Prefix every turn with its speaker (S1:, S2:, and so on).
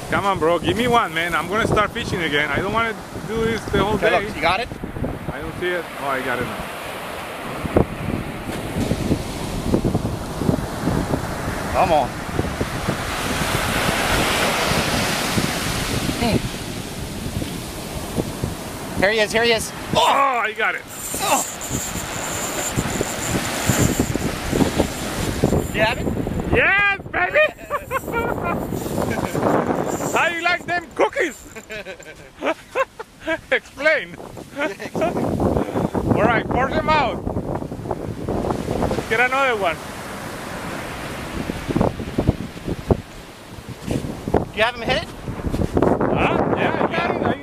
S1: Come on, bro. Give me one, man. I'm gonna start fishing again. I don't want to do this the whole day.
S2: Look, you got it?
S1: I don't see it. Oh, I got it now.
S2: Come on. Here he is, here he is.
S1: Oh, I got it.
S2: Oh. You have it?
S1: Yes, baby! How you like them cookies? Explain. All right, pour them out. Let's get another one.
S2: You have him hit it?
S1: Huh? Yeah, I got it.